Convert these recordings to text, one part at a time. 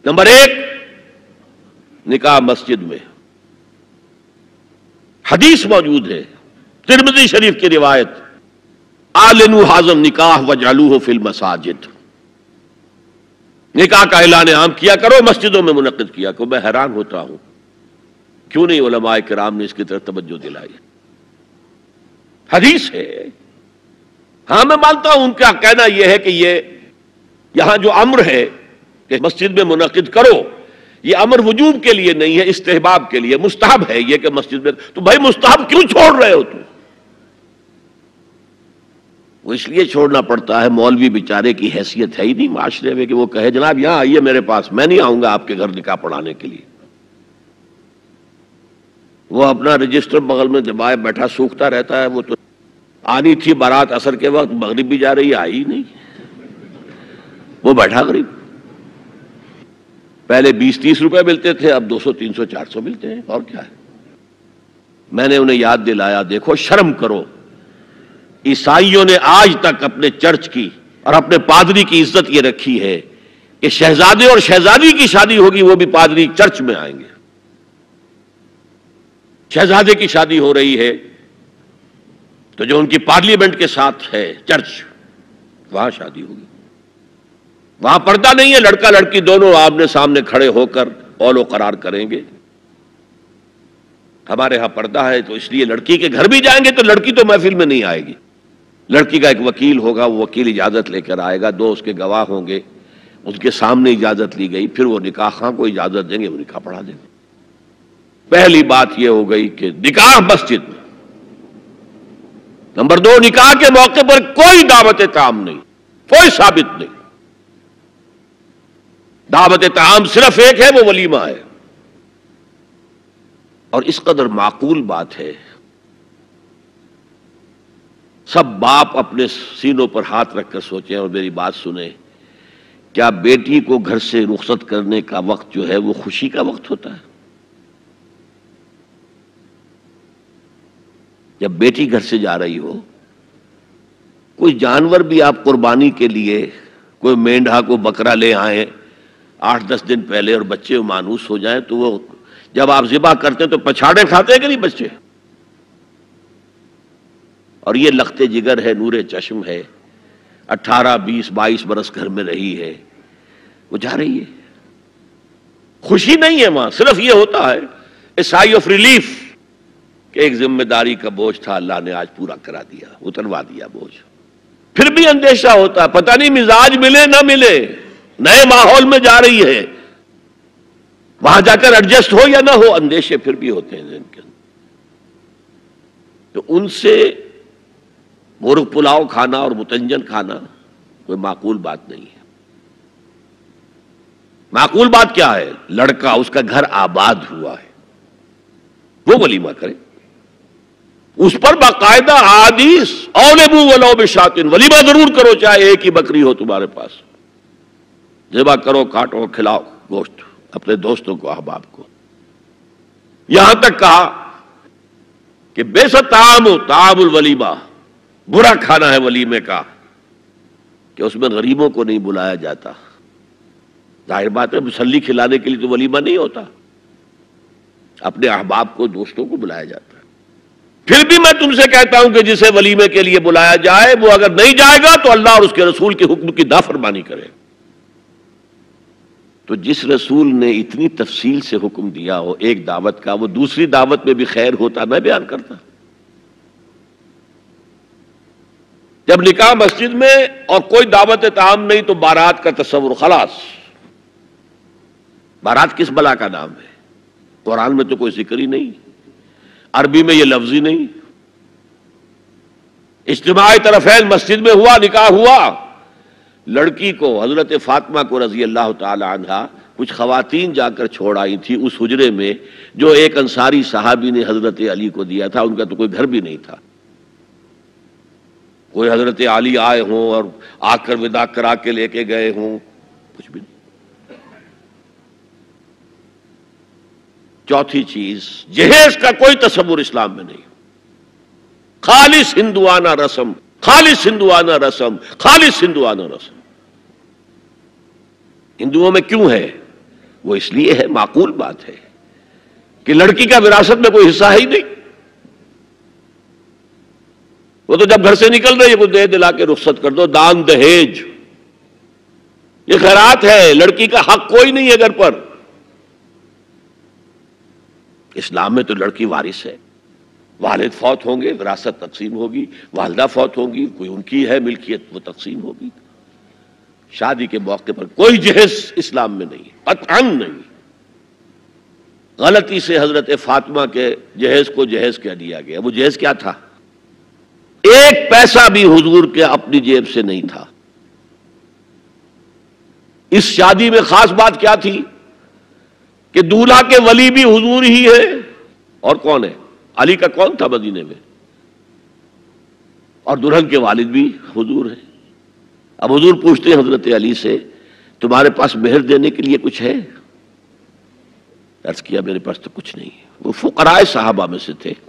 Number 1 نکاح مسجد میں، حدیث موجود ہے ترمذی شریف کی روایت، اعلنوا ھذا النکاح واجعلوہ فی المساجد، نکاح کا اعلان عام کیا کرو، مسجدوں میں منعقد کیا کرو۔ میں حیران ہوتا ہوں کیوں نہیں علماء کرام نے اس کی طرف توجہ دلائی؟ حدیث ہے، ہاں میں مانتا ہوں ان کا کہنا یہ ہے کہ یہ یہاں جو امر ہے کہ مسجد میں منعقد کرو، یہ امر وجوب کے لیے نہیں ہے، استحباب کے لیے، مستحب ہے یہ کہ مسجد میں۔ تو بھائی مستحب کیوں چھوڑ رہے ہو تم؟ وہ اس لیے چھوڑنا پڑتا ہے، مولوی بیچارے کی حیثیت ہے ہی نہیں معاشرے میں کہ وہ کہے جناب یہاں آئیے میرے پاس، میں نہیں آؤں گا آپ کے گھر نکاح پڑھانے کے لیے۔ وہ اپنا رجسٹر بغل میں دبائے بیٹھا سوکھتا رہتا ہے۔ وہ تو آنی تھی بارات عصر کے وقت، مغرب بھی جا رہی ہے، آئی نہیں، وہ بیٹھا غریب۔ پہلے 20-30 روپے ملتے تھے، اب 200 300 400 ملتے ہیں، اور کیا ہے۔ میں نے انہیں یاد دلایا دیکھو شرم کرو، عیسائیوں نے آج تک اپنے چرچ کی اور اپنے پادری کی عزت یہ رکھی ہے کہ شہزادے اور شہزادی کی شادی ہوگی وہ بھی پادری چرچ میں آئیں گے۔ شہزادے کی شادی ہو رہی ہے تو جو ان کی پارلیمنٹ کے ساتھ ہے چرچ، وہاں شادی ہوگی۔ وہاں پردہ نہیں ہے، لڑکا لڑکی دونوں آمنے سامنے کھڑے ہو کر اول و قرار کریں گے۔ ہمارے ہاں پردہ ہے تو اس لیے لڑکی کے گھر بھی جائیں گے تو لڑکی تو محفل میں نہیں آئے گی، لڑکی کا ایک وکیل ہوگا، وہ وکیل اجازت لے کر آئے گا، 2 اس کے گواہ ہوں گے، اس کے سامنے اجازت لی گئی، پھر وہ نکاح خواہ کو اجازت دیں گے، وہ نکاح پڑھا دیں گے۔ پہلی بات یہ ہو گئی کہ نکاح مسجد میں۔ نمبر 2، نکاح کے موقع پر کوئی دعوت طعام نہیں، کوئی ثابت نہیں۔ دعوت طعام صرف ایک ہے، وہ ولیمہ ہے، اور اس قدر معقول بات ہے۔ سب باپ اپنے سینوں پر ہاتھ رکھ کر سوچیں اور میری بات سنیں، کیا بیٹی کو گھر سے رخصت کرنے کا وقت جو ہے وہ خوشی کا وقت ہوتا ہے؟ جب بیٹی گھر سے جا رہی ہو، کوئی جانور بھی آپ قربانی کے لیے، کوئی مینڈھا کو بکرا لے آئیں 8-10 دن پہلے اور بچے مانوس ہو جائیں تو وہ جب آپ ذبح کرتے ہیں تو پچھاڑے کھاتے ہیں کہ نہیں بچے؟ اور یہ لخت جگر ہے، نور چشم ہے، 18 20 22 برس گھر میں رہی ہے، وہ جا رہی ہے، خوشی نہیں ہے وہاں، صرف یہ ہوتا ہے اے سائی آف ریلیف کہ ایک ذمہ داری کا بوجھ تھا، اللہ نے آج پورا کرا دیا، اتروا دیا بوجھ۔ پھر بھی اندیشہ ہوتا ہے، پتہ نہیں مزاج ملے نہ ملے، نئے ماحول میں جا رہی ہے، وہاں جا کر ایڈجسٹ ہو یا نہ ہو، اندیشے پھر بھی ہوتے ہیں ذہن کے اندر۔ تو ان سے مرغ پلاؤ کھانا اور متنجن کھانا کوئی معقول بات نہیں ہے۔ معقول بات کیا ہے؟ لڑکا، اس کا گھر آباد ہوا ہے، وہ ولیمہ کرے، اس پر باقاعدہ حدیث اولبو ولو بشاتن، ولیمہ ضرور کرو چاہے ایک ہی بکری ہو تمہارے پاس، ذبح کرو، کاٹو، کھلاؤ گوشت اپنے دوستوں کو، احباب کو۔ یہاں تک کہا کہ بے ست طعام الولیمہ، برا کھانا ہے ولیمے کا کہ اس میں غریبوں کو نہیں بلایا جاتا۔ ظاہر بات ہے مسلی کھلانے کے لیے تو ولیمہ نہیں ہوتا، اپنے احباب کو، دوستوں کو بلایا جاتا ہے۔ پھر بھی میں تم سے کہتا ہوں کہ جسے ولیمے کے لیے بلایا جائے وہ اگر نہیں جائے گا تو اللہ اور اس کے رسول کے حکم کی نافرمانی کرے۔ تو جس رسول نے اتنی تفصیل سے حکم دیا ہو ایک دعوت کا، وہ دوسری دعوت میں بھی خیر ہوتا میں بیان کرتا۔ جب نکاح مسجد میں اور کوئی دعوت طعام نہیں تو بارات کا تصور خلاص۔ بارات کس بلا کا نام ہے؟ قرآن میں تو کوئی ذکر ہی نہیں، عربی میں یہ لفظ ہی نہیں۔ اجتماع طرفین مسجد میں ہوا، نکاح ہوا، لڑکی کو، حضرت فاطمہ کو رضی اللہ تعالی عنہا، کچھ خواتین جا کر چھوڑ آئی تھی اس حجرے میں جو ایک انصاری صحابی نے حضرت علی کو دیا تھا، ان کا تو کوئی گھر بھی نہیں تھا۔ کوئی حضرت علی آئے ہوں اور آ کر وداع کرا کے لے کے گئے ہوں، کچھ بھی نہیں۔ چوتھی چیز، جہیز کا کوئی تصور اسلام میں نہیں، خالص ہندوانہ رسم، خالص ہندوانہ رسم، خالص ہندوانہ رسم۔ ہندوؤں میں کیوں ہے؟ وہ اس لیے ہے، معقول بات ہے کہ لڑکی کا وراثت میں کوئی حصہ ہے ہی نہیں، وہ تو جب گھر سے نکل رہی ہے کوئی دے دلا کے رخصت کر دو، دان دہیج یہ خیرات ہے، لڑکی کا حق کوئی نہیں ہے گھر پر۔ اسلام میں تو لڑکی وارث ہے، والد فوت ہوں گے وراثت تقسیم ہوگی، والدہ فوت ہوں گی کوئی ان کی ہے ملکیت وہ تقسیم ہوگی۔ شادی کے موقع پر کوئی جہیز اسلام میں نہیں، قطعاً نہیں۔ غلطی سے حضرت فاطمہ کے جہیز کو جہیز کہہ دیا گیا، وہ جہیز کیا تھا؟ ایک پیسہ بھی حضور کے اپنی جیب سے نہیں تھا۔ اس شادی میں خاص بات کیا تھی کہ دولہا کے ولی بھی حضور ہی ہے، اور کون ہے؟ علی کا کون تھا مدینے میں؟ اور دلہن کے والد بھی حضور ہیں۔ اب حضور پوچھتے ہیں حضرت علی سے تمہارے پاس مہر دینے کے لیے کچھ ہے؟ عرض کیا میرے پاس تو کچھ نہیں ہے۔ وہ فقراء صحابہ میں سے تھے۔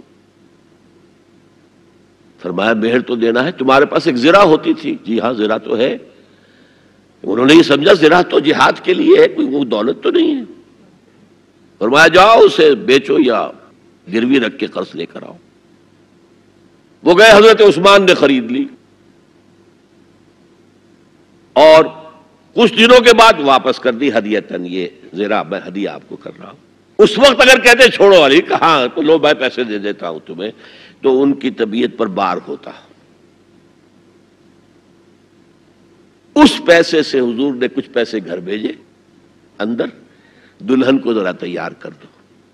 فرمایا مہر تو دینا ہے، تمہارے پاس ایک زرہ ہوتی تھی؟ جی ہاں زرہ تو ہے۔ انہوں نے یہ سمجھا زرہ تو جہاد کے لیے ہے، کوئی وہ دولت تو نہیں ہے۔ فرمایا جاؤ اسے بیچو یا گروی رکھ کے قرض لے کر آؤ۔ وہ گئے، حضرت عثمان نے خرید لی، اور کچھ دنوں کے بعد واپس کر دی ہدیتاً، یہ زرہ میں ہدیہ آپ کو کر رہا ہوں۔ اس وقت اگر کہتے چھوڑو علی، کہاں تو لو میں پیسے دے دیتا ہوں تمہیں، تو ان کی طبیعت پر بار ہوتا۔ اس پیسے سے حضور نے کچھ پیسے گھر بھیجے اندر، دلہن کو ذرا تیار کر دو،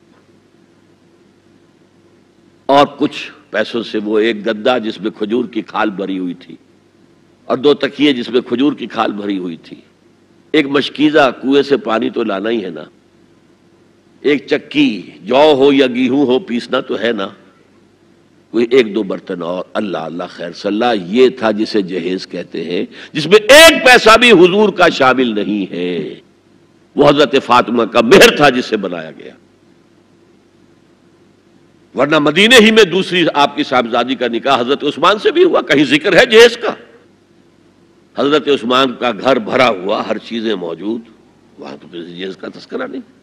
اور کچھ پیسوں سے وہ ایک گدا جس میں کھجور کی کھال بھری ہوئی تھی، اور 2 تکیے جس میں کھجور کی کھال بھری ہوئی تھی، ایک مشکیزہ کنویں سے پانی تو لانا ہی ہے نا، ایک چکی جو ہو یا گیہوں ہو پیسنا تو ہے نا، کوئی 1-2 برتن، اور اللہ اللہ خیر صلی اللہ، یہ تھا جسے جہیز کہتے ہیں، جس میں ایک پیسہ بھی حضور کا شامل نہیں ہے۔ وہ حضرت فاطمہ کا مہر تھا جسے بنایا گیا، ورنہ مدینے ہی میں دوسری آپ کی صاحبزادی کا نکاح حضرت عثمان سے بھی ہوا، کہیں ذکر ہے جہیز کا؟ حضرت عثمان کا گھر بھرا ہوا، ہر چیزیں موجود، وہاں تو کسی جہیز کا تذکرہ نہیں۔